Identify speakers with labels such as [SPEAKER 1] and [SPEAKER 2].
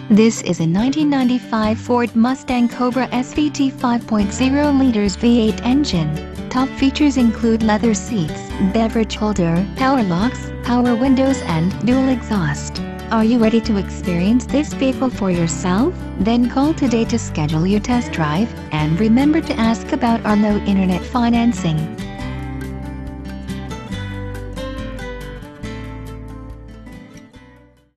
[SPEAKER 1] This is a 1995 Ford Mustang Cobra SVT 5.0 liters V8 engine. Top features include leather seats, beverage holder, power locks, power windows and dual exhaust. Are you ready to experience this vehicle for yourself? Then call today to schedule your test drive, and remember to ask about our low internet financing.